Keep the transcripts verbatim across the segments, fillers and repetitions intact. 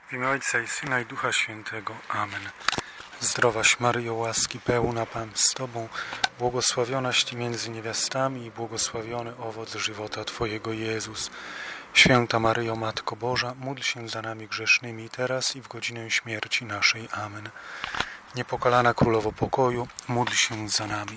W imię Ojca i Syna i Ducha Świętego. Amen. Zdrowaś Maryjo, łaski pełna, Pan z Tobą, błogosławionaś Ty między niewiastami i błogosławiony owoc żywota Twojego, Jezus. Święta Maryjo, Matko Boża, módl się za nami grzesznymi teraz i w godzinę śmierci naszej. Amen. Niepokalana Królowo Pokoju, módl się za nami.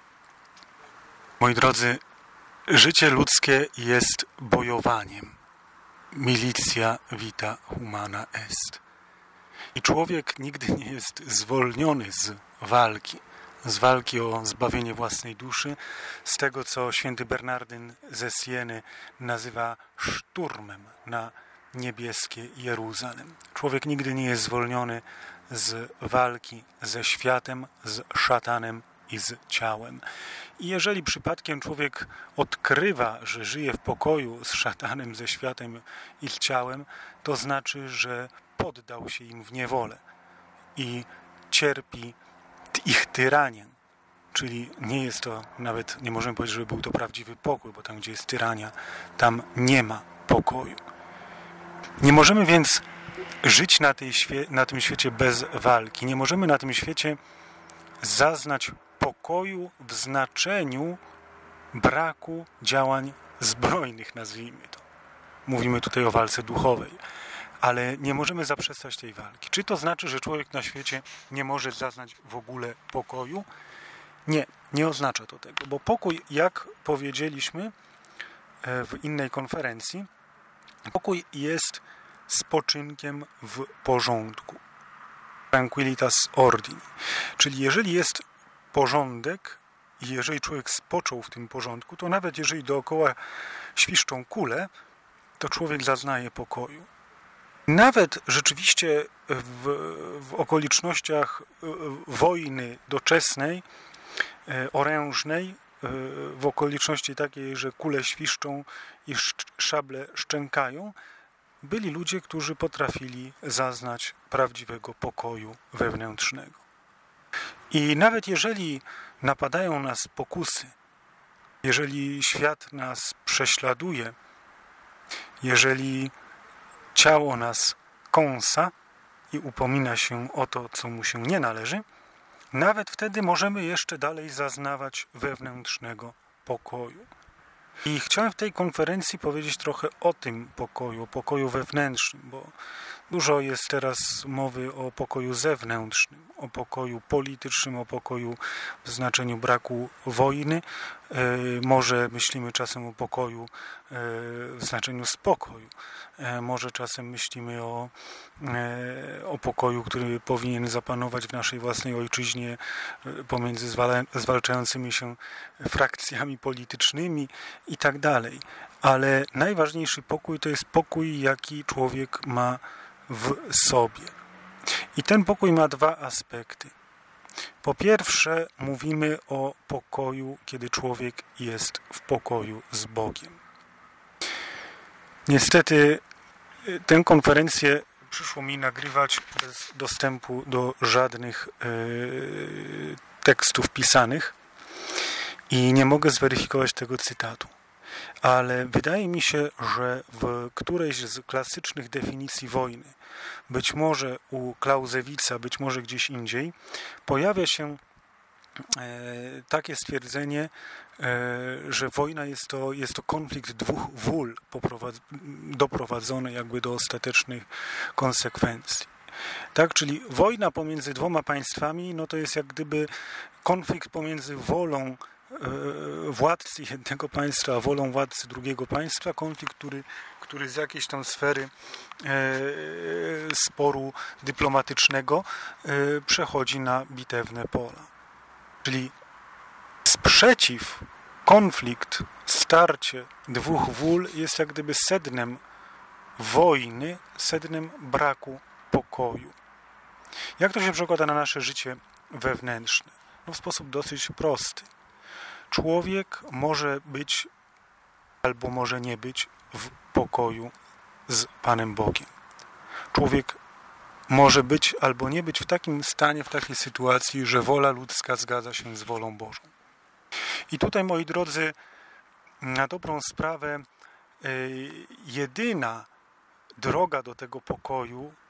Moi drodzy, życie ludzkie jest bojowaniem. Militia vita humana est. I człowiek nigdy nie jest zwolniony z walki, z walki o zbawienie własnej duszy, z tego, co święty Bernardyn ze Sieny nazywa szturmem na niebieskie Jeruzalem. Człowiek nigdy nie jest zwolniony z walki ze światem, z szatanem i z ciałem. I jeżeli przypadkiem człowiek odkrywa, że żyje w pokoju z szatanem, ze światem i z ciałem, to znaczy, że poddał się im w niewolę i cierpi ich tyranię. Czyli nie jest to, nawet nie możemy powiedzieć, że był to prawdziwy pokój, bo tam, gdzie jest tyrania, tam nie ma pokoju. Nie możemy więc żyć na, tej świe- na tym świecie bez walki. Nie możemy na tym świecie zaznać pokoju w znaczeniu braku działań zbrojnych, nazwijmy to. Mówimy tutaj o walce duchowej, ale nie możemy zaprzestać tej walki. Czy to znaczy, że człowiek na świecie nie może zaznać w ogóle pokoju? Nie, nie oznacza to tego, bo pokój, jak powiedzieliśmy w innej konferencji, pokój jest spoczynkiem w porządku. Tranquilitas ordini. Czyli jeżeli jest porządek i jeżeli człowiek spoczął w tym porządku, to nawet jeżeli dookoła świszczą kule, to człowiek zaznaje pokoju. Nawet rzeczywiście w, w okolicznościach wojny doczesnej, orężnej, w okoliczności takiej, że kule świszczą i szable szczękają, byli ludzie, którzy potrafili zaznać prawdziwego pokoju wewnętrznego. I nawet jeżeli napadają nas pokusy, jeżeli świat nas prześladuje, jeżeli ciało nas kąsa i upomina się o to, co mu się nie należy, nawet wtedy możemy jeszcze dalej zaznawać wewnętrznego pokoju. I chciałem w tej konferencji powiedzieć trochę o tym pokoju, o pokoju wewnętrznym, bo dużo jest teraz mowy o pokoju zewnętrznym, o pokoju politycznym, o pokoju w znaczeniu braku wojny. Może myślimy czasem o pokoju w znaczeniu spokoju. Może czasem myślimy o, o pokoju, który powinien zapanować w naszej własnej ojczyźnie pomiędzy zwalczającymi się frakcjami politycznymi i tak dalej. Ale najważniejszy pokój to jest pokój, jaki człowiek ma w sobie. I ten pokój ma dwa aspekty. Po pierwsze, mówimy o pokoju, kiedy człowiek jest w pokoju z Bogiem. Niestety tę konferencję przyszło mi nagrywać bez dostępu do żadnych yy, tekstów pisanych i nie mogę zweryfikować tego cytatu. Ale wydaje mi się, że w którejś z klasycznych definicji wojny, być może u Clausewitza, być może gdzieś indziej, pojawia się e, takie stwierdzenie, e, że wojna jest to, jest to konflikt dwóch wól doprowadzony jakby do ostatecznych konsekwencji. Tak, czyli wojna pomiędzy dwoma państwami, no to jest jak gdyby konflikt pomiędzy wolą władcy jednego państwa, a wolą władcy drugiego państwa, konflikt, który, który z jakiejś tam sfery e, sporu dyplomatycznego e, przechodzi na bitewne pola. Czyli sprzeciw, konflikt, starcie dwóch wól jest jak gdyby sednem wojny, sednem braku pokoju. Jak to się przekłada na nasze życie wewnętrzne? No w sposób dosyć prosty. Człowiek może być albo może nie być w pokoju z Panem Bogiem. Człowiek może być albo nie być w takim stanie, w takiej sytuacji, że wola ludzka zgadza się z wolą Bożą. I tutaj, moi drodzy, na dobrą sprawę jedyna droga do tego pokoju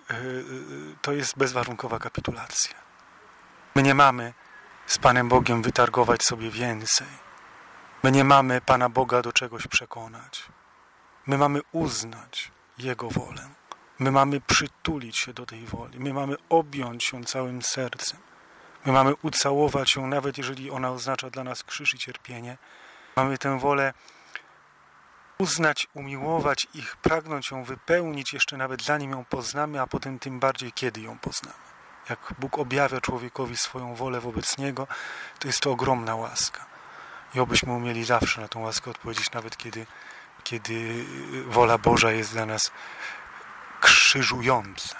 to jest bezwarunkowa kapitulacja. My nie mamy z Panem Bogiem wytargować sobie więcej. My nie mamy Pana Boga do czegoś przekonać. My mamy uznać Jego wolę. My mamy przytulić się do tej woli. My mamy objąć ją całym sercem. My mamy ucałować ją, nawet jeżeli ona oznacza dla nas krzyż i cierpienie. Mamy tę wolę uznać, umiłować ich, pragnąć ją wypełnić, jeszcze nawet zanim ją poznamy, a potem tym bardziej, kiedy ją poznamy. Jak Bóg objawia człowiekowi swoją wolę wobec Niego, to jest to ogromna łaska. I obyśmy umieli zawsze na tą łaskę odpowiedzieć, nawet kiedy, kiedy wola Boża jest dla nas krzyżująca.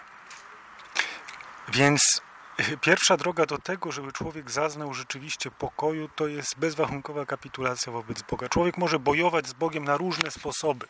Więc pierwsza droga do tego, żeby człowiek zaznał rzeczywiście pokoju, to jest bezwarunkowa kapitulacja wobec Boga. Człowiek może bojować z Bogiem na różne sposoby.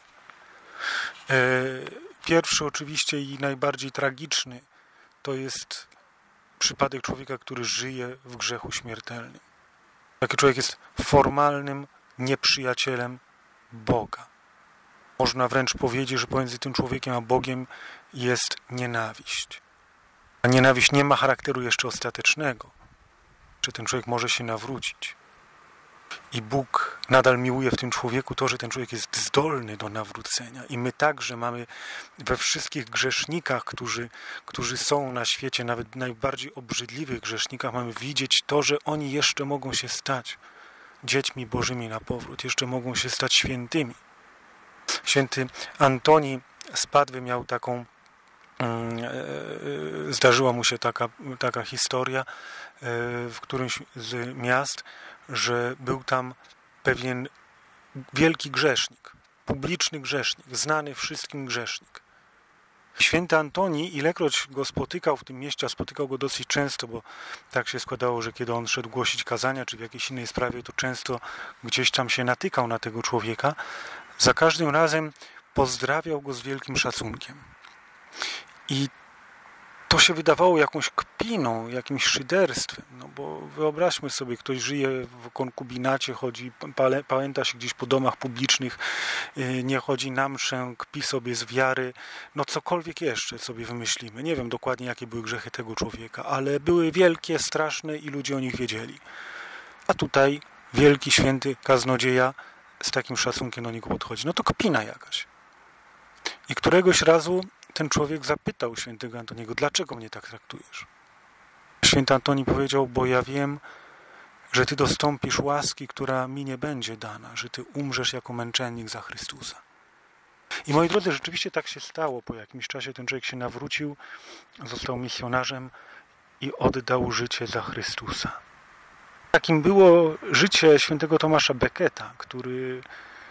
Pierwszy oczywiście i najbardziej tragiczny to jest przypadek człowieka, który żyje w grzechu śmiertelnym. Taki człowiek jest formalnym nieprzyjacielem Boga. Można wręcz powiedzieć, że pomiędzy tym człowiekiem a Bogiem jest nienawiść. A nienawiść nie ma charakteru jeszcze ostatecznego. Czy ten człowiek może się nawrócić. I Bóg nadal miłuje w tym człowieku to, że ten człowiek jest zdolny do nawrócenia. I my także mamy we wszystkich grzesznikach, którzy, którzy są na świecie, nawet najbardziej obrzydliwych grzesznikach, mamy widzieć to, że oni jeszcze mogą się stać dziećmi Bożymi na powrót. Jeszcze mogą się stać świętymi. Święty Antoni z Padwy miał taką, zdarzyła mu się taka, taka historia w którymś z miast, że był tam pewien wielki grzesznik, publiczny grzesznik, znany wszystkim grzesznik. Święty Antoni, ilekroć go spotykał w tym mieście, a spotykał go dosyć często, bo tak się składało, że kiedy on szedł głosić kazania, czy w jakiejś innej sprawie, to często gdzieś tam się natykał na tego człowieka, za każdym razem pozdrawiał go z wielkim szacunkiem. I to się wydawało jakąś kpiną, jakimś szyderstwem, no bo wyobraźmy sobie, ktoś żyje w konkubinacie, chodzi, pałęta się gdzieś po domach publicznych, nie chodzi na mszę, kpi sobie z wiary, no cokolwiek jeszcze sobie wymyślimy. Nie wiem dokładnie, jakie były grzechy tego człowieka, ale były wielkie, straszne i ludzie o nich wiedzieli. A tutaj wielki, święty kaznodzieja z takim szacunkiem do niego podchodzi. No to kpina jakaś. I któregoś razu ten człowiek zapytał świętego Antoniego, dlaczego mnie tak traktujesz? Święty Antoni powiedział, bo ja wiem, że ty dostąpisz łaski, która mi nie będzie dana, że ty umrzesz jako męczennik za Chrystusa. I moi drodzy, rzeczywiście tak się stało. Po jakimś czasie ten człowiek się nawrócił, został misjonarzem i oddał życie za Chrystusa. Takim było życie świętego Tomasza Becketa, który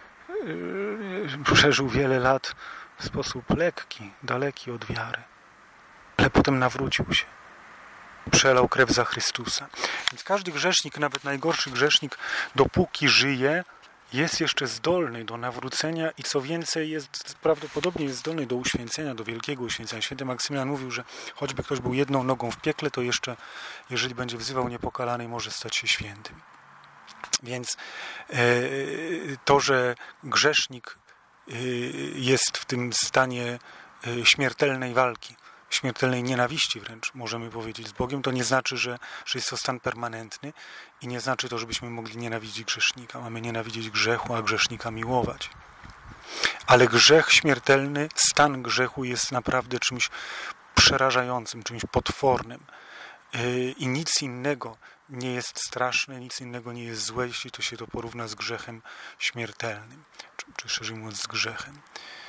przeżył wiele lat w sposób lekki, daleki od wiary, ale potem nawrócił się, przelał krew za Chrystusa. Więc każdy grzesznik, nawet najgorszy grzesznik, dopóki żyje, jest jeszcze zdolny do nawrócenia i co więcej, jest prawdopodobnie jest zdolny do uświęcenia, do wielkiego uświęcenia. Święty Maksymilian mówił, że choćby ktoś był jedną nogą w piekle, to jeszcze, jeżeli będzie wzywał niepokalanej, może stać się świętym. Więc to, że grzesznik jest w tym stanie śmiertelnej walki, śmiertelnej nienawiści wręcz, możemy powiedzieć, z Bogiem, to nie znaczy, że, że jest to stan permanentny i nie znaczy to, żebyśmy mogli nienawidzić grzesznika. Mamy nienawidzieć grzechu, a grzesznika miłować. Ale grzech śmiertelny, stan grzechu jest naprawdę czymś przerażającym, czymś potwornym i nic innego nie jest straszne, nic innego nie jest złe, jeśli to się to porówna z grzechem śmiertelnym, czy, czy szerzej mówiąc z grzechem.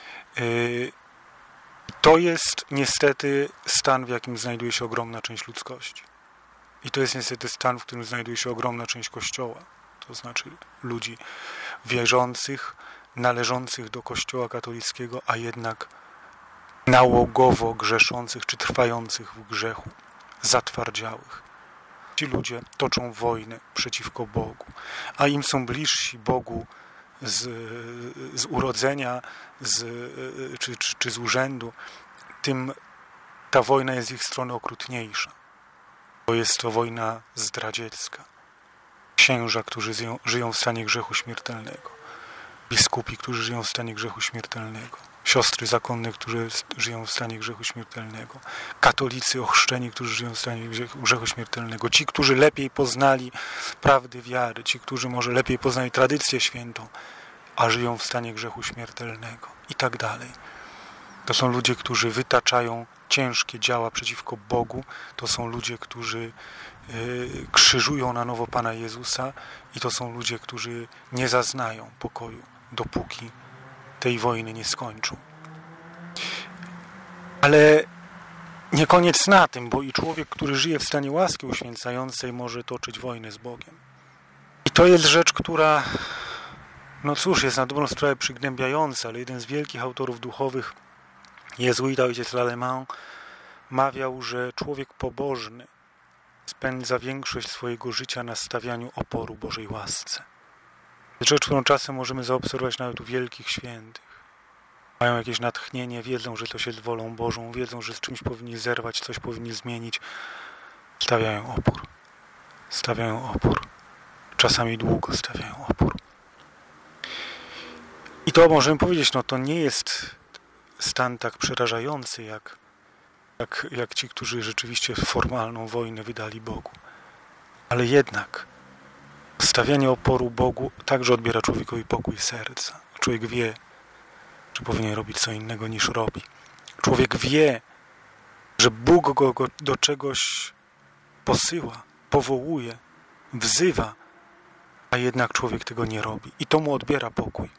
To jest niestety stan, w jakim znajduje się ogromna część ludzkości. I to jest niestety stan, w którym znajduje się ogromna część Kościoła. To znaczy ludzi wierzących, należących do Kościoła katolickiego, a jednak nałogowo grzeszących, czy trwających w grzechu, zatwardziałych. Ci ludzie toczą wojnę przeciwko Bogu, a im są bliżsi Bogu z, z urodzenia z, czy, czy, czy z urzędu, tym ta wojna jest z ich strony okrutniejsza. Bo jest to wojna zdradziecka. Księża, którzy żyją, żyją w stanie grzechu śmiertelnego. Biskupi, którzy żyją w stanie grzechu śmiertelnego. siostry zakonne, które żyją w stanie grzechu śmiertelnego, katolicy ochrzczeni, którzy żyją w stanie grzechu śmiertelnego, ci, którzy lepiej poznali prawdy wiary, ci, którzy może lepiej poznali tradycję świętą, a żyją w stanie grzechu śmiertelnego i tak dalej. To są ludzie, którzy wytaczają ciężkie działa przeciwko Bogu, to są ludzie, którzy yy, krzyżują na nowo Pana Jezusa i to są ludzie, którzy nie zaznają pokoju, dopóki tej wojny nie skończą. Ale nie koniec na tym, bo i człowiek, który żyje w stanie łaski uświęcającej, może toczyć wojnę z Bogiem. I to jest rzecz, która, no cóż, jest na dobrą sprawę przygnębiająca, ale jeden z wielkich autorów duchowych, jezuita ojciec Lallemand, mawiał, że człowiek pobożny spędza większość swojego życia na stawianiu oporu Bożej łasce. Rzecz, którą czasem możemy zaobserwować nawet u wielkich świętych. Mają jakieś natchnienie, wiedzą, że to się jest wolą Bożą, wiedzą, że z czymś powinni zerwać, coś powinni zmienić. Stawiają opór. Stawiają opór. Czasami długo stawiają opór. I to możemy powiedzieć, no to nie jest stan tak przerażający, jak, jak, jak ci, którzy rzeczywiście formalną wojnę wydali Bogu. Ale jednak stawianie oporu Bogu także odbiera człowiekowi pokój serca. Człowiek wie, że powinien robić co innego niż robi. Człowiek wie, że Bóg go, go do czegoś posyła, powołuje, wzywa, a jednak człowiek tego nie robi. I to mu odbiera pokój.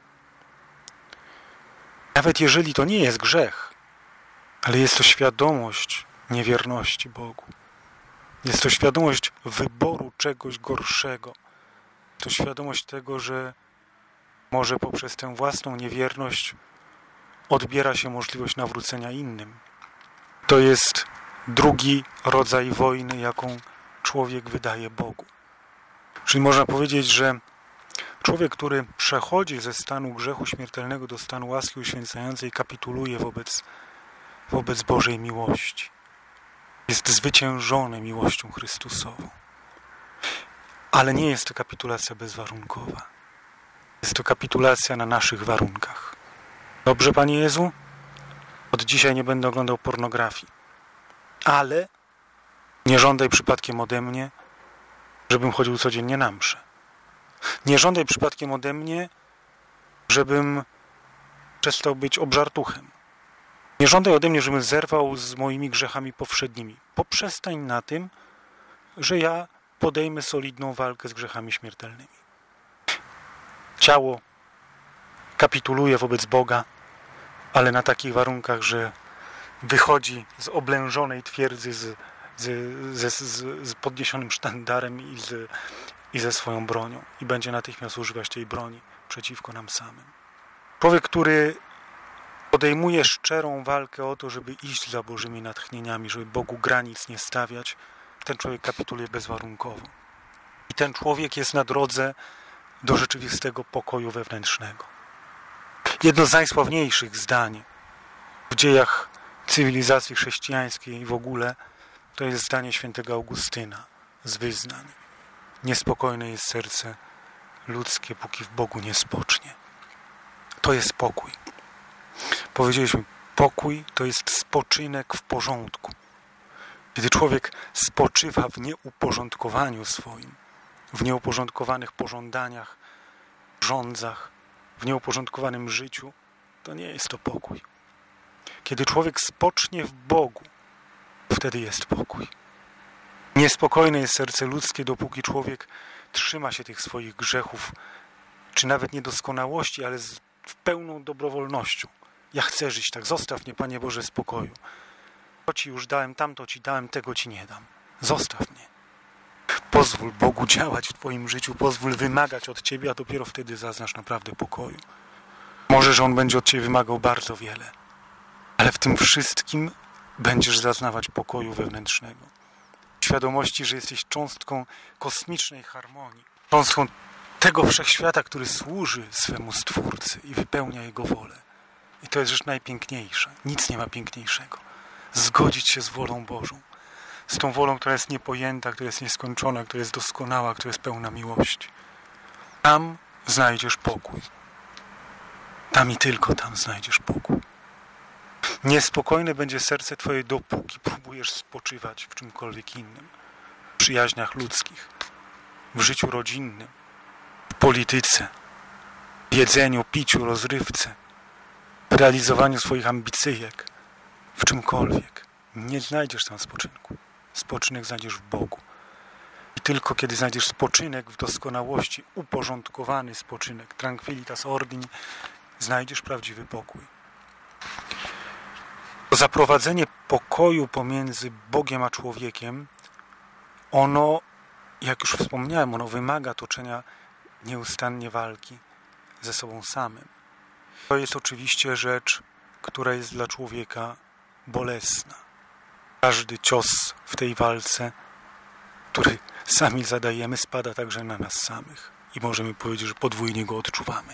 Nawet jeżeli to nie jest grzech, ale jest to świadomość niewierności Bogu. Jest to świadomość wyboru czegoś gorszego. To świadomość tego, że może poprzez tę własną niewierność odbiera się możliwość nawrócenia innym. To jest drugi rodzaj wojny, jaką człowiek wydaje Bogu. Czyli można powiedzieć, że człowiek, który przechodzi ze stanu grzechu śmiertelnego do stanu łaski uświęcającej, kapituluje wobec, wobec Bożej miłości. Jest zwyciężony miłością Chrystusową. Ale nie jest to kapitulacja bezwarunkowa. Jest to kapitulacja na naszych warunkach. Dobrze, Panie Jezu? Od dzisiaj nie będę oglądał pornografii. Ale nie żądaj przypadkiem ode mnie, żebym chodził codziennie na mszę. Nie żądaj przypadkiem ode mnie, żebym przestał być obżartuchem. Nie żądaj ode mnie, żebym zerwał z moimi grzechami powszednimi. Poprzestań na tym, że ja podejmę solidną walkę z grzechami śmiertelnymi. Ciało kapituluje wobec Boga, ale na takich warunkach, że wychodzi z oblężonej twierdzy z, z, z, z, z podniesionym sztandarem i, z, i ze swoją bronią i będzie natychmiast używać tej broni przeciwko nam samym. Człowiek, który podejmuje szczerą walkę o to, żeby iść za Bożymi natchnieniami, żeby Bogu granic nie stawiać, ten człowiek kapituluje bezwarunkowo. I ten człowiek jest na drodze do rzeczywistego pokoju wewnętrznego. Jedno z najsławniejszych zdań w dziejach cywilizacji chrześcijańskiej i w ogóle to jest zdanie świętego Augustyna z Wyznań. Niespokojne jest serce ludzkie, póki w Bogu nie spocznie. To jest pokój. Powiedzieliśmy, pokój to jest spoczynek w porządku. Kiedy człowiek spoczywa w nieuporządkowaniu swoim, w nieuporządkowanych pożądaniach, rządzach, w nieuporządkowanym życiu, to nie jest to pokój. Kiedy człowiek spocznie w Bogu, wtedy jest pokój. Niespokojne jest serce ludzkie, dopóki człowiek trzyma się tych swoich grzechów, czy nawet niedoskonałości, ale z pełną dobrowolnością. Ja chcę żyć tak, zostaw mnie, Panie Boże, spokoju. To Ci już dałem, tamto Ci dałem, tego Ci nie dam. Zostaw mnie. Pozwól Bogu działać w Twoim życiu, pozwól wymagać od Ciebie, a dopiero wtedy zaznasz naprawdę pokoju. Może, że On będzie od Ciebie wymagał bardzo wiele, ale w tym wszystkim będziesz zaznawać pokoju wewnętrznego. Świadomości, że jesteś cząstką kosmicznej harmonii, cząstką tego wszechświata, który służy swemu Stwórcy i wypełnia Jego wolę. I to jest rzecz najpiękniejsza. Nic nie ma piękniejszego. Zgodzić się z wolą Bożą. Z tą wolą, która jest niepojęta, która jest nieskończona, która jest doskonała, która jest pełna miłości. Tam znajdziesz pokój. Tam i tylko tam znajdziesz pokój. Niespokojne będzie serce Twoje, dopóki próbujesz spoczywać w czymkolwiek innym. W przyjaźniach ludzkich, w życiu rodzinnym, w polityce, w jedzeniu, piciu, rozrywce, w realizowaniu swoich ambicyjek, w czymkolwiek. Nie znajdziesz tam spoczynku. Spoczynek znajdziesz w Bogu. I tylko kiedy znajdziesz spoczynek w doskonałości, uporządkowany spoczynek, tranquilitas ordini, znajdziesz prawdziwy pokój. Zaprowadzenie pokoju pomiędzy Bogiem a człowiekiem, ono, jak już wspomniałem, ono wymaga toczenia nieustannie walki ze sobą samym. To jest oczywiście rzecz, która jest dla człowieka bolesna. Każdy cios w tej walce, który sami zadajemy, spada także na nas samych. I możemy powiedzieć, że podwójnie go odczuwamy.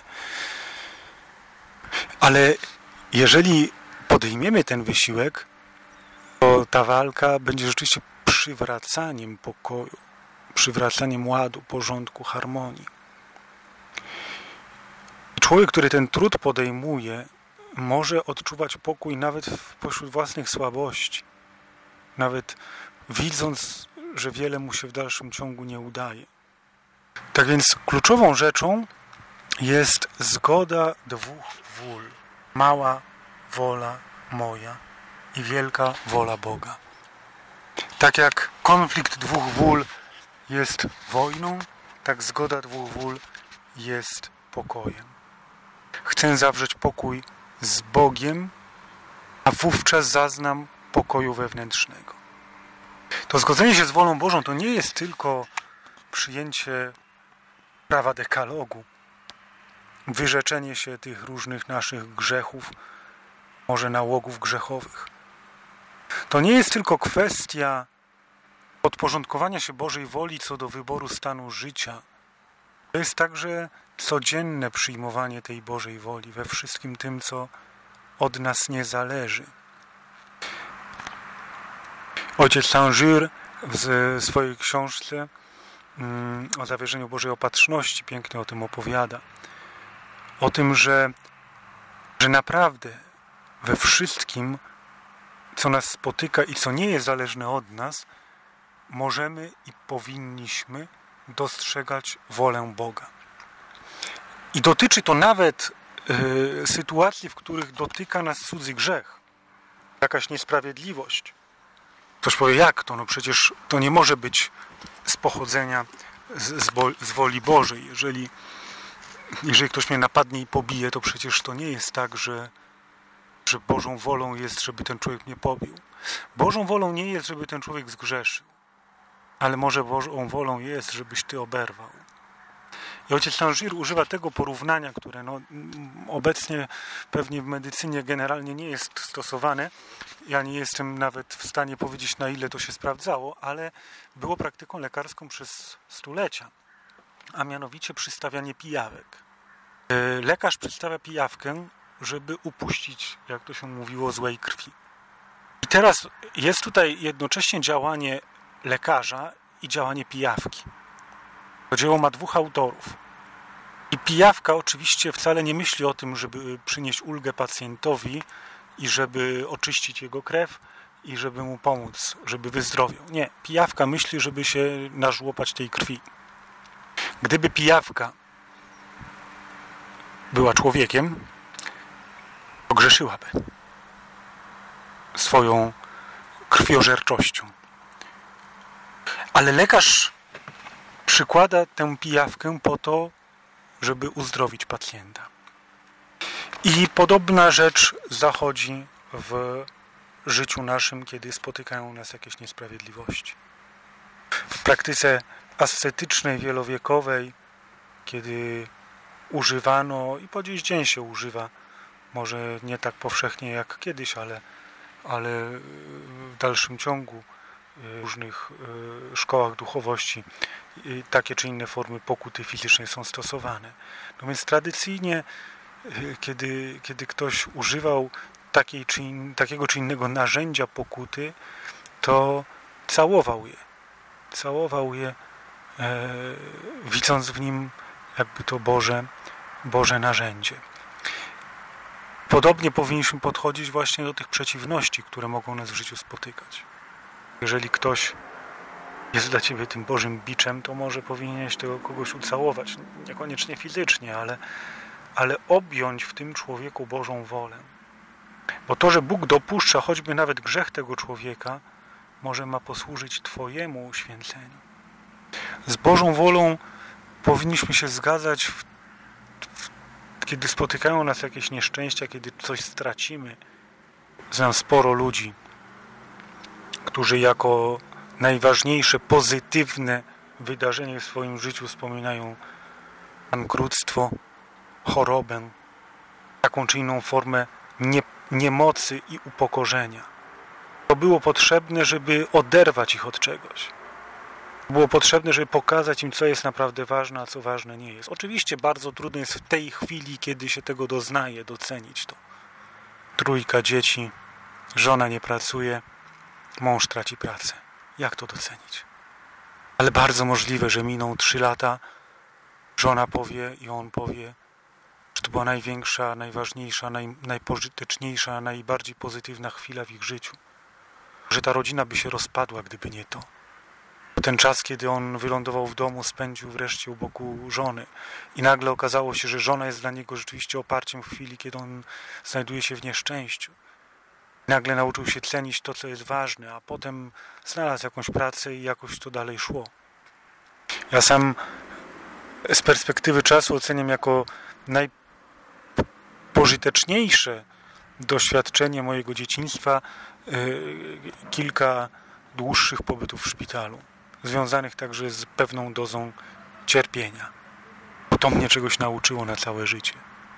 Ale jeżeli podejmiemy ten wysiłek, to ta walka będzie rzeczywiście przywracaniem pokoju, przywracaniem ładu, porządku, harmonii. I człowiek, który ten trud podejmuje, może odczuwać pokój nawet pośród własnych słabości. Nawet widząc, że wiele mu się w dalszym ciągu nie udaje. Tak więc kluczową rzeczą jest zgoda dwóch wól. Mała wola moja i wielka wola Boga. Tak jak konflikt dwóch wól jest wojną, tak zgoda dwóch wól jest pokojem. Chcę zawrzeć pokój z Bogiem, a wówczas zaznam pokoju wewnętrznego. To zgodzenie się z wolą Bożą to nie jest tylko przyjęcie prawa dekalogu, wyrzeczenie się tych różnych naszych grzechów, może nałogów grzechowych. To nie jest tylko kwestia podporządkowania się Bożej woli co do wyboru stanu życia. To jest także codzienne przyjmowanie tej Bożej woli we wszystkim tym, co od nas nie zależy. Ojciec Saint-Cyr w swojej książce mm, o zawierzeniu Bożej Opatrzności pięknie o tym opowiada. O tym, że, że naprawdę we wszystkim, co nas spotyka i co nie jest zależne od nas, możemy i powinniśmy dostrzegać wolę Boga. I dotyczy to nawet y, sytuacji, w których dotyka nas cudzy grzech, jakaś niesprawiedliwość. Ktoś powie, jak to? No przecież to nie może być z pochodzenia, z, z, bo, z woli Bożej. Jeżeli, jeżeli ktoś mnie napadnie i pobije, to przecież to nie jest tak, że, że Bożą wolą jest, żeby ten człowiek mnie pobił. Bożą wolą nie jest, żeby ten człowiek zgrzeszył. Ale może Bożą wolą jest, żebyś ty oberwał. I ojciec Saint-Cyr używa tego porównania, które no, obecnie pewnie w medycynie generalnie nie jest stosowane. Ja nie jestem nawet w stanie powiedzieć, na ile to się sprawdzało, ale było praktyką lekarską przez stulecia, a mianowicie przystawianie pijawek. Lekarz przedstawia pijawkę, żeby upuścić, jak to się mówiło, złej krwi. I teraz jest tutaj jednocześnie działanie lekarza i działanie pijawki. To dzieło ma dwóch autorów. I pijawka oczywiście wcale nie myśli o tym, żeby przynieść ulgę pacjentowi i żeby oczyścić jego krew i żeby mu pomóc, żeby wyzdrowiał. Nie, pijawka myśli, żeby się nażłopać tej krwi. Gdyby pijawka była człowiekiem, pogrzeszyłaby swoją krwiożerczością. Ale lekarz przykłada tę pijawkę po to, żeby uzdrowić pacjenta. I podobna rzecz zachodzi w życiu naszym, kiedy spotykają nas jakieś niesprawiedliwości. W praktyce ascetycznej, wielowiekowej, kiedy używano, i po dziś dzień się używa, może nie tak powszechnie jak kiedyś, ale, ale w dalszym ciągu w różnych szkołach duchowości takie czy inne formy pokuty fizycznej są stosowane. No więc tradycyjnie, kiedy, kiedy ktoś używał takiej czy in, takiego czy innego narzędzia pokuty, to całował je. Całował je, e, widząc w nim jakby to Boże, Boże narzędzie. Podobnie powinniśmy podchodzić właśnie do tych przeciwności, które mogą nas w życiu spotykać. Jeżeli ktoś jest dla ciebie tym Bożym biczem, to może powinieneś tego kogoś ucałować. Niekoniecznie fizycznie, ale, ale objąć w tym człowieku Bożą wolę. Bo to, że Bóg dopuszcza choćby nawet grzech tego człowieka, może ma posłużyć twojemu uświęceniu. Z Bożą wolą powinniśmy się zgadzać, w, w, kiedy spotykają nas jakieś nieszczęścia, kiedy coś stracimy. Znam sporo ludzi, którzy jako najważniejsze, pozytywne wydarzenie w swoim życiu wspominają bankructwo, chorobę, taką czy inną formę nie, niemocy i upokorzenia. To było potrzebne, żeby oderwać ich od czegoś. Było potrzebne, żeby pokazać im, co jest naprawdę ważne, a co ważne nie jest. Oczywiście bardzo trudno jest w tej chwili, kiedy się tego doznaje, docenić to. Trójka dzieci, żona nie pracuje, mąż traci pracę. Jak to docenić? Ale bardzo możliwe, że miną trzy lata, żona powie i on powie, że to była największa, najważniejsza, naj, najpożyteczniejsza, najbardziej pozytywna chwila w ich życiu. Że ta rodzina by się rozpadła, gdyby nie to. Ten czas, kiedy on wylądował w domu, spędził wreszcie u boku żony. I nagle okazało się, że żona jest dla niego rzeczywiście oparciem w chwili, kiedy on znajduje się w nieszczęściu. Nagle nauczył się cenić to, co jest ważne, a potem znalazł jakąś pracę i jakoś to dalej szło. Ja sam z perspektywy czasu oceniam jako najpożyteczniejsze doświadczenie mojego dzieciństwa yy, kilka dłuższych pobytów w szpitalu, związanych także z pewną dozą cierpienia. Bo to mnie czegoś nauczyło na całe życie.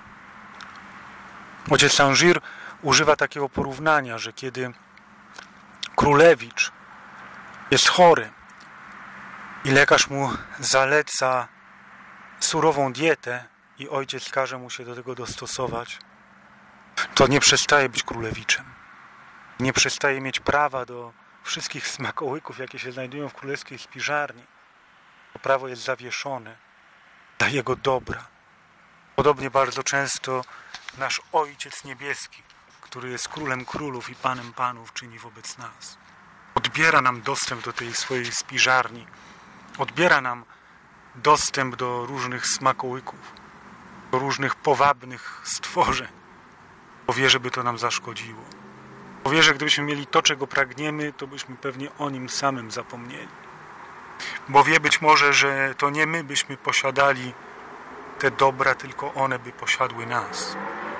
Ojciec Saint-Cyr używa takiego porównania, że kiedy królewicz jest chory i lekarz mu zaleca surową dietę i ojciec każe mu się do tego dostosować, to nie przestaje być królewiczem. Nie przestaje mieć prawa do wszystkich smakołyków, jakie się znajdują w królewskiej spiżarni. To prawo jest zawieszone dla jego dobra. Podobnie bardzo często nasz Ojciec Niebieski, który jest Królem Królów i Panem Panów, czyni wobec nas. Odbiera nam dostęp do tej swojej spiżarni. Odbiera nam dostęp do różnych smakołyków, do różnych powabnych stworzeń. Bo wie, żeby to nam zaszkodziło. Bo wie, że gdybyśmy mieli to, czego pragniemy, to byśmy pewnie o nim samym zapomnieli. Bo wie być może, że to nie my byśmy posiadali te dobra, tylko one by posiadły nas.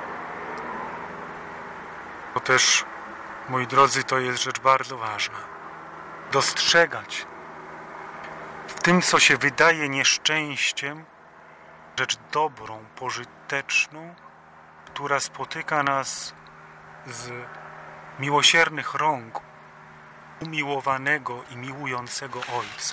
To też, moi drodzy, to jest rzecz bardzo ważna. Dostrzegać w tym, co się wydaje nieszczęściem, rzecz dobrą, pożyteczną, która spotyka nas z miłosiernych rąk umiłowanego i miłującego Ojca.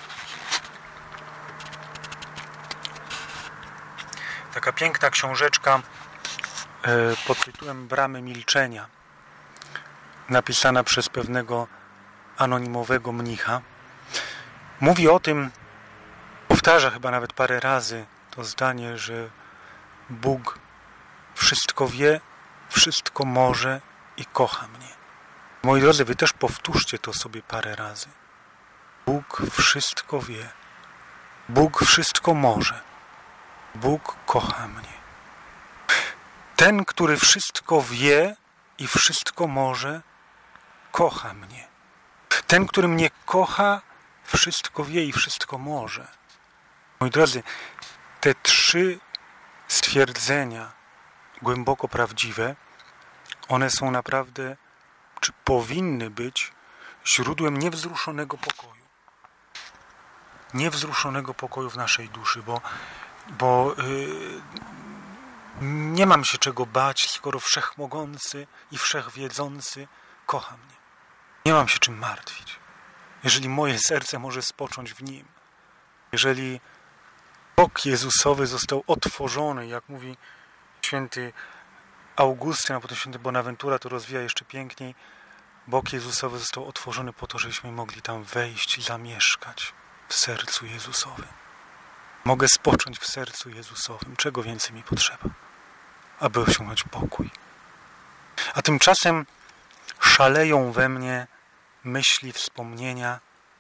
Taka piękna książeczka pod tytułem Bramy Milczenia, napisana przez pewnego anonimowego mnicha, mówi o tym, powtarza chyba nawet parę razy to zdanie, że Bóg wszystko wie, wszystko może i kocha mnie. Moi drodzy, wy też powtórzcie to sobie parę razy. Bóg wszystko wie. Bóg wszystko może. Bóg kocha mnie. Ten, który wszystko wie i wszystko może, kocha mnie. Ten, który mnie kocha, wszystko wie i wszystko może. Moi drodzy, te trzy stwierdzenia głęboko prawdziwe, one są naprawdę, czy powinny być źródłem niewzruszonego pokoju. Niewzruszonego pokoju w naszej duszy, bo, bo yy, nie mam się czego bać, skoro Wszechmogący i Wszechwiedzący kocha mnie. Nie mam się czym martwić. Jeżeli moje serce może spocząć w Nim, jeżeli bok Jezusowy został otworzony, jak mówi święty Augustyn, a potem święty Bonaventura to rozwija jeszcze piękniej, bok Jezusowy został otworzony po to, żebyśmy mogli tam wejść i zamieszkać w sercu Jezusowym. Mogę spocząć w sercu Jezusowym. Czego więcej mi potrzeba, aby osiągnąć pokój? A tymczasem szaleją we mnie myśli, wspomnienia,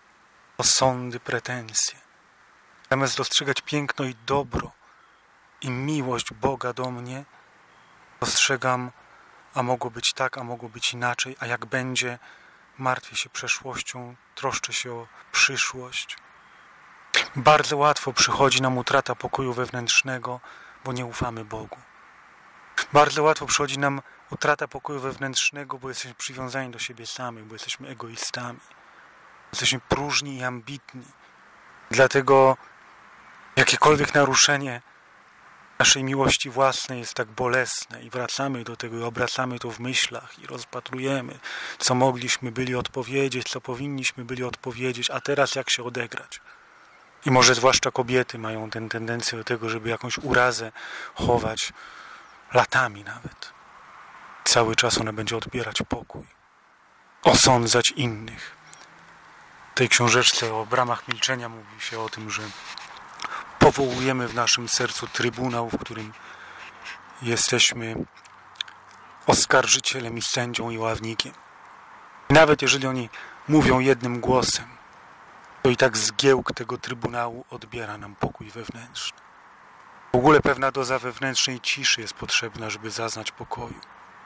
osądy, pretensje. Zamiast dostrzegać piękno i dobro i miłość Boga do mnie, dostrzegam, a mogło być tak, a mogło być inaczej, a jak będzie, martwię się przeszłością, troszczę się o przyszłość. Bardzo łatwo przychodzi nam utrata pokoju wewnętrznego, bo nie ufamy Bogu. Bardzo łatwo przychodzi nam utrata pokoju wewnętrznego, bo jesteśmy przywiązani do siebie samych, bo jesteśmy egoistami. Jesteśmy próżni i ambitni. Dlatego jakiekolwiek naruszenie naszej miłości własnej jest tak bolesne i wracamy do tego i obracamy to w myślach i rozpatrujemy, co mogliśmy byli odpowiedzieć, co powinniśmy byli odpowiedzieć, a teraz jak się odegrać. I może zwłaszcza kobiety mają tę tendencję do tego, żeby jakąś urazę chować latami nawet. Cały czas ona będzie odbierać pokój, osądzać innych. W tej książeczce o bramach milczenia mówi się o tym, że powołujemy w naszym sercu trybunał, w którym jesteśmy oskarżycielem i sędzią i ławnikiem. I nawet jeżeli oni mówią jednym głosem, to i tak zgiełk tego trybunału odbiera nam pokój wewnętrzny. W ogóle pewna doza wewnętrznej ciszy jest potrzebna, żeby zaznać pokoju.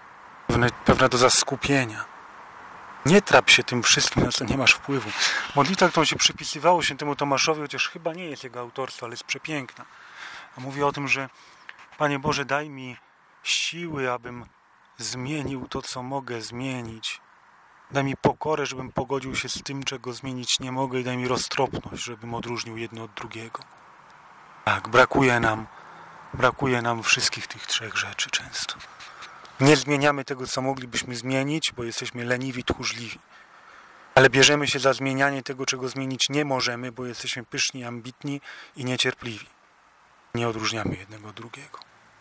Pewna doza skupienia. Nie trap się tym wszystkim, na co nie masz wpływu. Modlitwa, którą się przypisywało świętemu Tomaszowi, chociaż chyba nie jest jego autorstwo, ale jest przepiękna. A mówi o tym, że Panie Boże, daj mi siły, abym zmienił to, co mogę zmienić. Daj mi pokorę, żebym pogodził się z tym, czego zmienić nie mogę, i daj mi roztropność, żebym odróżnił jedno od drugiego. Tak, brakuje nam, brakuje nam wszystkich tych trzech rzeczy często. Nie zmieniamy tego, co moglibyśmy zmienić, bo jesteśmy leniwi, tchórzliwi. Ale bierzemy się za zmienianie tego, czego zmienić nie możemy, bo jesteśmy pyszni, ambitni i niecierpliwi. Nie odróżniamy jednego od drugiego.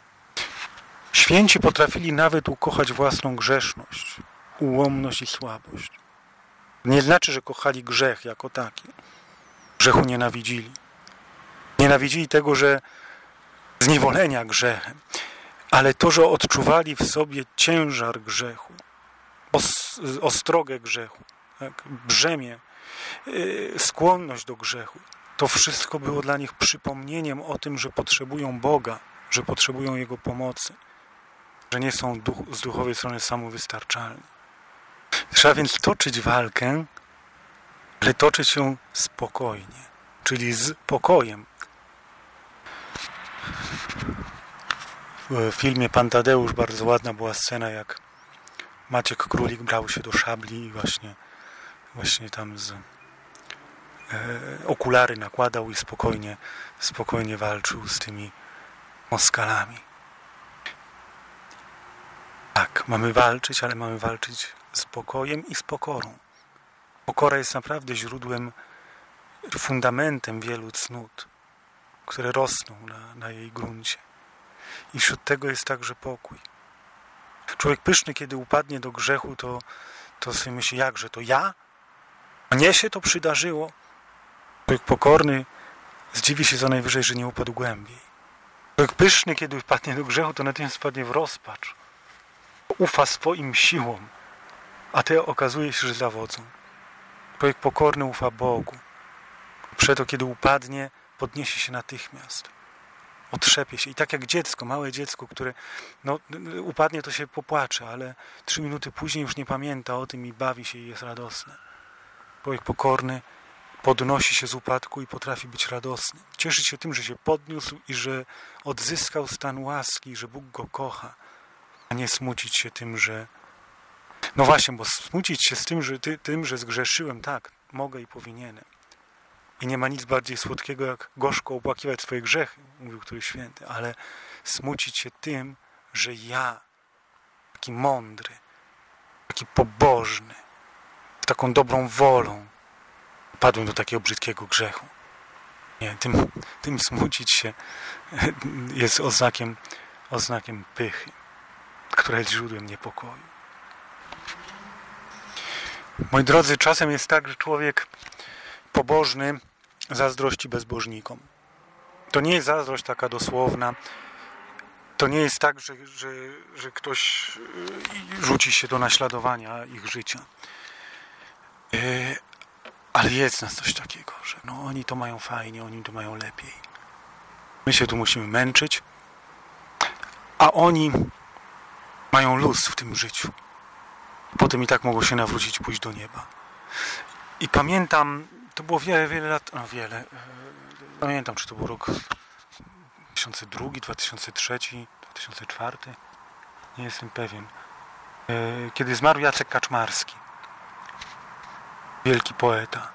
Święci potrafili nawet ukochać własną grzeszność, ułomność i słabość. Nie znaczy, że kochali grzech jako taki. Grzechu nienawidzili. Nienawidzili tego, że zniewolenia grzechem. Ale to, że odczuwali w sobie ciężar grzechu, os, ostrogę grzechu, tak, brzemię, yy, skłonność do grzechu, to wszystko było dla nich przypomnieniem o tym, że potrzebują Boga, że potrzebują Jego pomocy, że nie są duch, z duchowej strony samowystarczalni. Trzeba więc toczyć walkę, ale toczyć ją spokojnie, czyli z pokojem. W filmie Pan Tadeusz bardzo ładna była scena, jak Maciek Królik brał się do szabli i właśnie, właśnie tam z e, okulary nakładał i spokojnie, spokojnie walczył z tymi Moskalami. Tak, mamy walczyć, ale mamy walczyć z pokojem i z pokorą. Pokora jest naprawdę źródłem, fundamentem wielu cnót, które rosną na, na jej gruncie. I wśród tego jest także pokój. Człowiek pyszny, kiedy upadnie do grzechu, to, to sobie myśli, jakże, to ja? Mnie się to przydarzyło? Człowiek pokorny zdziwi się co najwyżej, że nie upadł głębiej. Człowiek pyszny, kiedy wpadnie do grzechu, to natychmiast wpadnie w rozpacz. Ufa swoim siłom, a te okazuje się, że zawodzą. Człowiek pokorny ufa Bogu. Przeto, kiedy upadnie, podniesie się natychmiast. Otrzepie się. I tak jak dziecko, małe dziecko, które no, upadnie, to się popłacze, ale trzy minuty później już nie pamięta o tym i bawi się i jest radosne. Człowiek pokorny podnosi się z upadku i potrafi być radosny. Cieszyć się tym, że się podniósł i że odzyskał stan łaski, że Bóg go kocha, a nie smucić się tym, że... No właśnie, bo smucić się z tym, że, ty, tym, że zgrzeszyłem, tak, mogę i powinienem. I nie ma nic bardziej słodkiego, jak gorzko opłakiwać swoje grzechy, mówił któryś święty, ale smucić się tym, że ja, taki mądry, taki pobożny, z taką dobrą wolą, padłem do takiego brzydkiego grzechu. Nie, tym, tym smucić się jest oznakiem, oznakiem pychy, która jest źródłem niepokoju. Moi drodzy, czasem jest tak, że człowiek pobożny zazdrości bezbożnikom. To nie jest zazdrość taka dosłowna, To nie jest tak, że, że, że ktoś rzuci się do naśladowania ich życia. Ale jest w nas coś takiego, że no oni to mają fajnie, oni to mają lepiej. My się tu musimy męczyć, a oni mają luz w tym życiu. Potem i tak mogą się nawrócić i pójść do nieba. I pamiętam, to było wiele, wiele lat, no wiele, pamiętam, czy to był rok dwa tysiące drugi, dwa tysiące trzeci, dwa tysiące czwarty, nie jestem pewien, kiedy zmarł Jacek Kaczmarski, wielki poeta.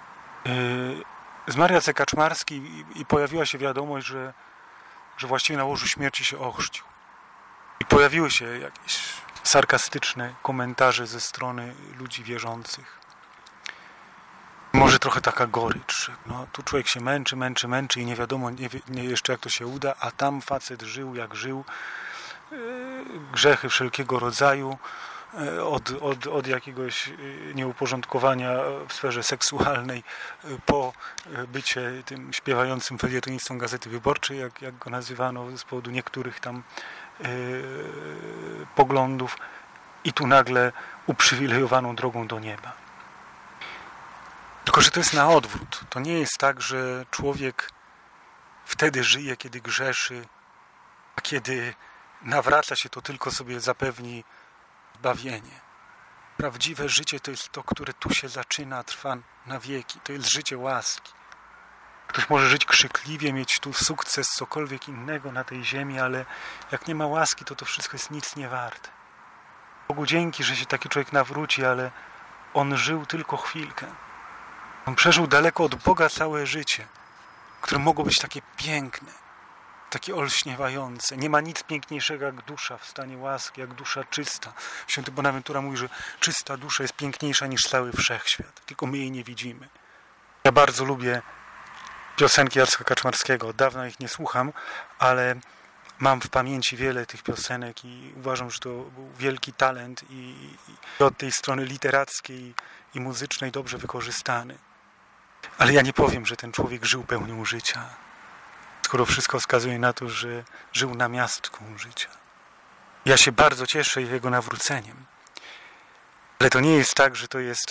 Zmarł Jacek Kaczmarski i, i pojawiła się wiadomość, że, że właściwie na łożu śmierci się ochrzcił. I pojawiły się jakieś sarkastyczne komentarze ze strony ludzi wierzących. Może trochę taka gorycz, że no, tu człowiek się męczy, męczy, męczy i nie wiadomo nie, nie jeszcze jak to się uda, a tam facet żył jak żył, yy, grzechy wszelkiego rodzaju, yy, od, od, od jakiegoś yy, nieuporządkowania w sferze seksualnej yy, po yy, bycie tym śpiewającym felietonistą Gazety Wyborczej, jak, jak go nazywano z powodu niektórych tam yy, poglądów i tu nagle uprzywilejowaną drogą do nieba. Tylko że to jest na odwrót. To nie jest tak, że człowiek wtedy żyje, kiedy grzeszy, a kiedy nawraca się, to tylko sobie zapewni zbawienie. Prawdziwe życie to jest to, które tu się zaczyna, trwa na wieki. To jest życie łaski. Ktoś może żyć krzykliwie, mieć tu sukces, cokolwiek innego na tej ziemi, ale jak nie ma łaski, to to wszystko jest nic nie warte. Bogu dzięki, że się taki człowiek nawróci, ale on żył tylko chwilkę. On przeżył daleko od Boga całe życie, które mogło być takie piękne, takie olśniewające. Nie ma nic piękniejszego jak dusza w stanie łaski, jak dusza czysta. Święty Bonaventura mówi, że czysta dusza jest piękniejsza niż cały wszechświat, tylko my jej nie widzimy. Ja bardzo lubię piosenki Jacka Kaczmarskiego. Od dawna ich nie słucham, ale mam w pamięci wiele tych piosenek i uważam, że to był wielki talent i, i od tej strony literackiej i muzycznej dobrze wykorzystany. Ale ja nie powiem, że ten człowiek żył pełnią życia, skoro wszystko wskazuje na to, że żył namiastką życia. Ja się bardzo cieszę jego nawróceniem. Ale to nie jest tak, że to jest,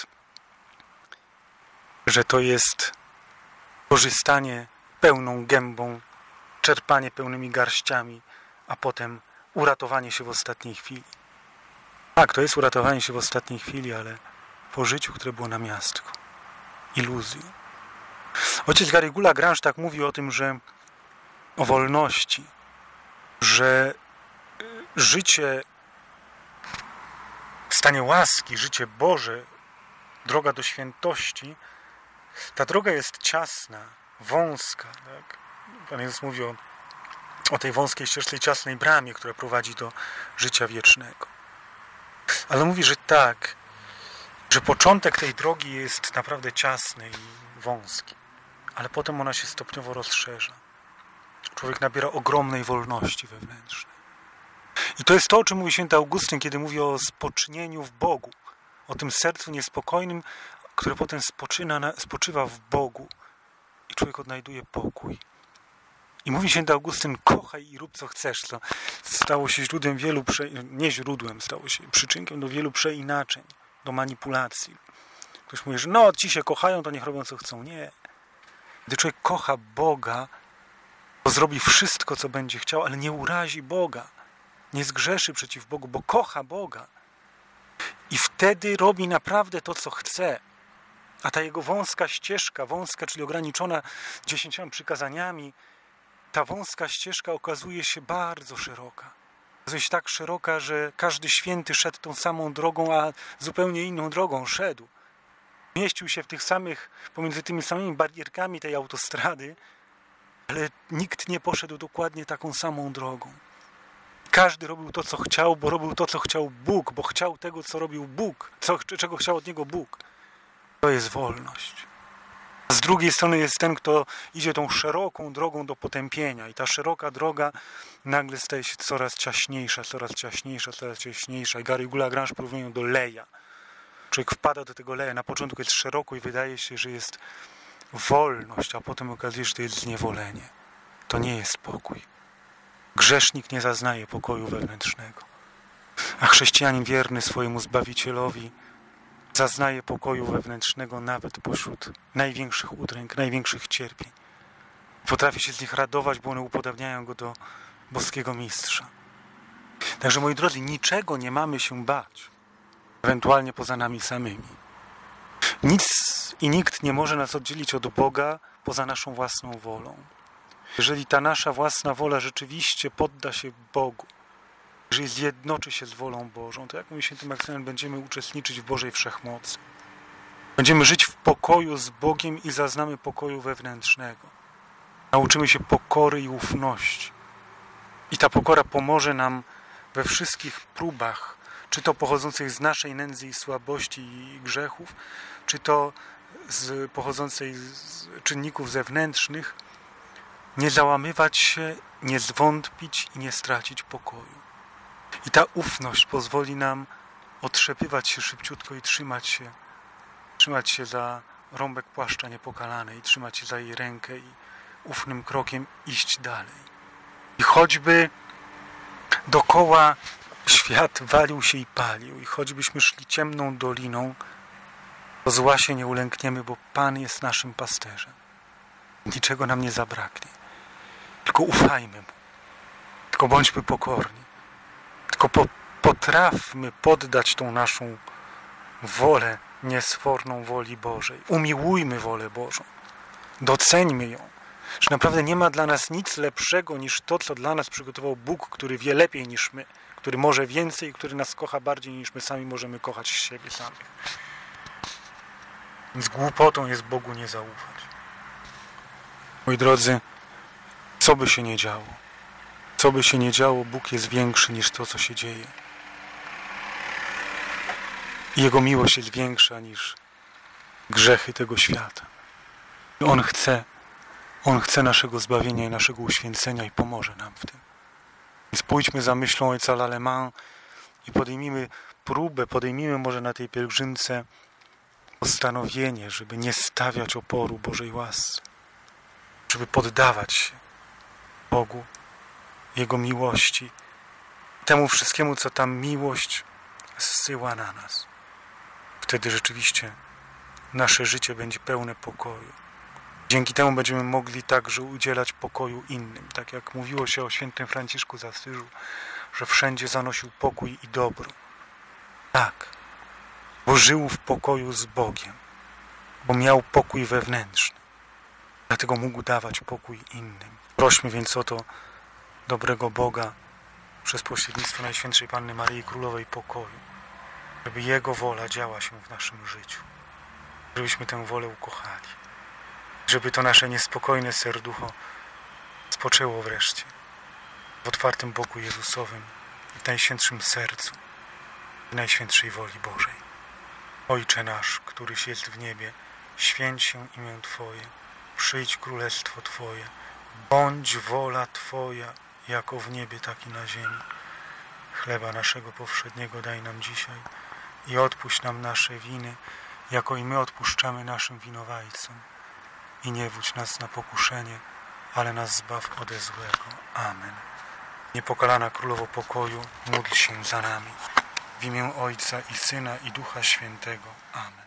że to jest korzystanie pełną gębą, czerpanie pełnymi garściami, a potem uratowanie się w ostatniej chwili. Tak, to jest uratowanie się w ostatniej chwili, ale po życiu, które było namiastką, iluzją. Ojciec Garrigou Lagrange tak mówi o tym, że o wolności, że życie w stanie łaski, życie Boże, droga do świętości, ta droga jest ciasna, wąska. Tak? Pan Jezus mówi o, o tej wąskiej ścieżce, ciasnej bramie, która prowadzi do życia wiecznego. Ale mówi, że tak, że początek tej drogi jest naprawdę ciasny i wąski, ale potem ona się stopniowo rozszerza. Człowiek nabiera ogromnej wolności wewnętrznej. I to jest to, o czym mówi święty Augustyn, kiedy mówi o spoczynieniu w Bogu, o tym sercu niespokojnym, które potem spoczyna na, spoczywa w Bogu i człowiek odnajduje pokój. I mówi święty Augustyn, kochaj i rób co chcesz, co stało się źródłem wielu, prze... nie źródłem, stało się przyczynkiem do wielu przeinaczeń, do manipulacji. Ktoś mówi, że no, ci się kochają, to niech robią co chcą. Nie. Gdy człowiek kocha Boga, to zrobi wszystko, co będzie chciał, ale nie urazi Boga. Nie zgrzeszy przeciw Bogu, bo kocha Boga. I wtedy robi naprawdę to, co chce. A ta jego wąska ścieżka, wąska, czyli ograniczona dziesięcioma przykazaniami, ta wąska ścieżka okazuje się bardzo szeroka. Okazuje się tak szeroka, że każdy święty szedł tą samą drogą, a zupełnie inną drogą szedł. Mieścił się w tych samych, pomiędzy tymi samymi barierkami tej autostrady, ale nikt nie poszedł dokładnie taką samą drogą. Każdy robił to, co chciał, bo robił to, co chciał Bóg, bo chciał tego, co robił Bóg, co, czego chciał od niego Bóg. To jest wolność. Z drugiej strony jest ten, kto idzie tą szeroką drogą do potępienia i ta szeroka droga nagle staje się coraz ciaśniejsza, coraz ciaśniejsza, coraz ciaśniejsza. I Garrigou Lagrange porównuje ją do leja. Człowiek wpada do tego leja, na początku jest szeroko i wydaje się, że jest wolność, a potem okazuje się, że to jest zniewolenie. To nie jest spokój. Grzesznik nie zaznaje pokoju wewnętrznego, a chrześcijanin wierny swojemu Zbawicielowi zaznaje pokoju wewnętrznego nawet pośród największych udręk, największych cierpień. Potrafi się z nich radować, bo one upodabniają go do boskiego mistrza. Także, moi drodzy, niczego nie mamy się bać, ewentualnie poza nami samymi. Nic i nikt nie może nas oddzielić od Boga poza naszą własną wolą. Jeżeli ta nasza własna wola rzeczywiście podda się Bogu, jeżeli zjednoczy się z wolą Bożą, to jak mówi święty Maksymilian, będziemy uczestniczyć w Bożej Wszechmocy. Będziemy żyć w pokoju z Bogiem i zaznamy pokoju wewnętrznego. Nauczymy się pokory i ufności. I ta pokora pomoże nam we wszystkich próbach, czy to pochodzących z naszej nędzy i słabości i grzechów, czy to z pochodzącej z czynników zewnętrznych, nie załamywać się, nie zwątpić i nie stracić pokoju. I ta ufność pozwoli nam otrzepywać się szybciutko i trzymać się, trzymać się za rąbek płaszcza niepokalanej, trzymać się za jej rękę i ufnym krokiem iść dalej. I choćby dokoła świat walił się i palił, i choćbyśmy szli ciemną doliną, to zła się nie ulękniemy, bo Pan jest naszym pasterzem. Niczego nam nie zabraknie. Tylko ufajmy Mu. Tylko bądźmy pokorni. Tylko po, potrafmy poddać tą naszą wolę niesforną woli Bożej. Umiłujmy wolę Bożą. Doceńmy ją. Że naprawdę nie ma dla nas nic lepszego niż to, co dla nas przygotował Bóg, który wie lepiej niż my, który może więcej, który nas kocha bardziej niż my sami możemy kochać siebie samych. Więc głupotą jest Bogu nie zaufać. Moi drodzy, co by się nie działo, co by się nie działo, Bóg jest większy niż to, co się dzieje. I Jego miłość jest większa niż grzechy tego świata. I On chce, On chce naszego zbawienia i naszego uświęcenia i pomoże nam w tym. Więc pójdźmy za myślą ojca Lallemand i podejmijmy próbę, podejmijmy może na tej pielgrzymce postanowienie, żeby nie stawiać oporu Bożej łasce, żeby poddawać się Bogu, Jego miłości, temu wszystkiemu, co ta miłość zsyła na nas. Wtedy rzeczywiście nasze życie będzie pełne pokoju. Dzięki temu będziemy mogli także udzielać pokoju innym. Tak jak mówiło się o świętym Franciszku z Asyżu, że wszędzie zanosił pokój i dobro. Tak, bo żył w pokoju z Bogiem, bo miał pokój wewnętrzny. Dlatego mógł dawać pokój innym. Prośmy więc o to dobrego Boga przez pośrednictwo Najświętszej Panny Maryi Królowej Pokoju, żeby Jego wola działa się w naszym życiu, żebyśmy tę wolę ukochali, żeby to nasze niespokojne serducho spoczęło wreszcie w otwartym Bogu Jezusowym, w Najświętszym Sercu, w Najświętszej woli Bożej. Ojcze nasz, któryś jest w niebie, święć się imię Twoje, przyjdź królestwo Twoje, bądź wola Twoja, jako w niebie, tak i na ziemi. Chleba naszego powszedniego daj nam dzisiaj i odpuść nam nasze winy, jako i my odpuszczamy naszym winowajcom. I nie wódź nas na pokuszenie, ale nas zbaw ode złego. Amen. Niepokalana Królowo Pokoju, módl się za nami. W imię Ojca i Syna i Ducha Świętego. Amen.